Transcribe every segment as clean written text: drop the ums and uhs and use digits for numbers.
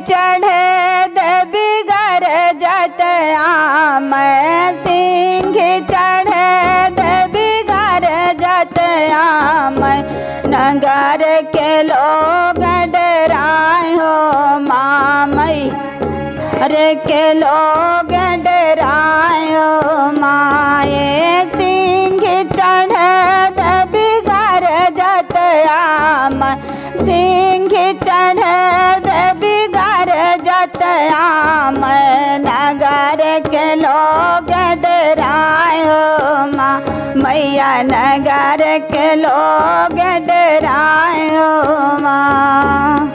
चढ़े देवी घर जत आम सिंह चढ़े देवी घर जत आम नगर के लोग डराए हो मामई अरे के लोग डराए हो माए सिंह चढ़े देवी घर जत आम सिंह चढ़े देवी घर जत आम नगर के लोग डराए हो माँ मैया नगर के लोग डराए हो माँ।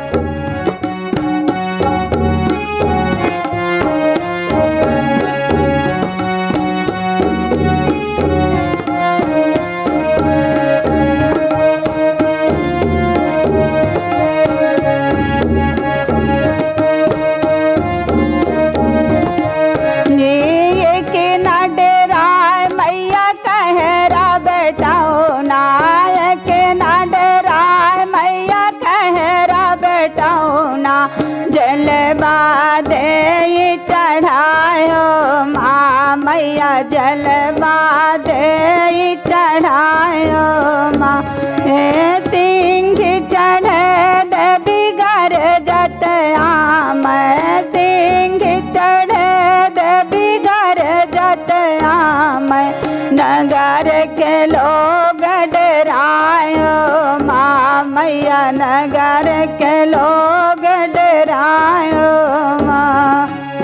जलवा दे चढ़ायो माँ मैया जलवा दे चढ़ायो माँ सिंह चढ़े देवी घर जत आम सिंह चढ़े देवी घर जत आम नगर के लोग डरायो माँ मैया नगर के लोग डरायो माँ।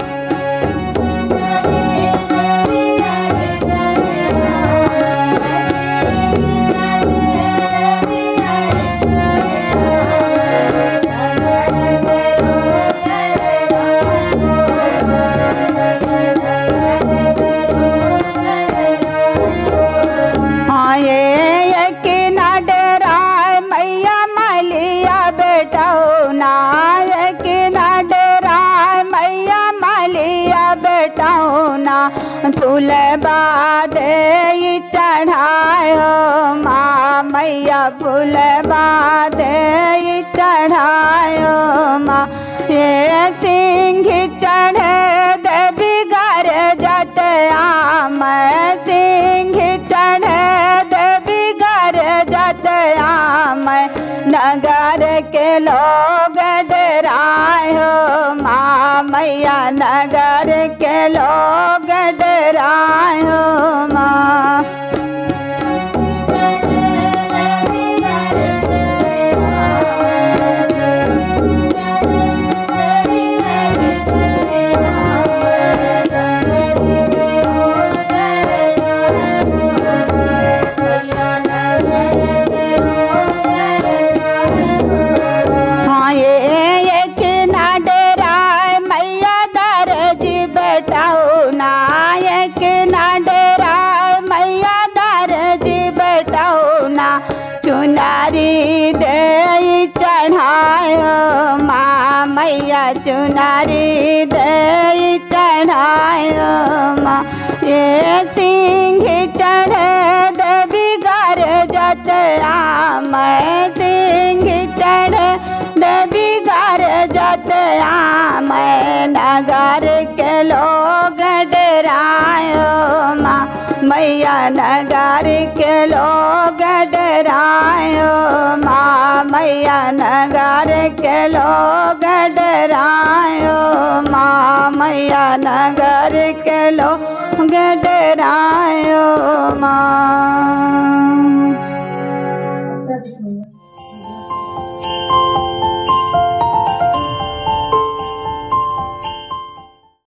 फूल बादे चढ़ायो माँ मैया फूल बादे चढ़ायो माँ ये सिंह चढ़े देवी घर जत आम सिंह चढ़े देवी घर जत आम नगर के लोग डरायो माँ मैया नगर के लोग डरायो माँ। चुनारी दे चढ़ायो माँ मैया चुनारी दे चढ़ायो माँ ये सिंह चढ़े देवी घर जत आम सिंह चढ़े देवी घर जत आम नगर के लोग डरायो माँ मैया नगर के लोग डरायो माँ मैया नगर के लोग डरायो माँ मैया नगर के लोग डरायो माँ।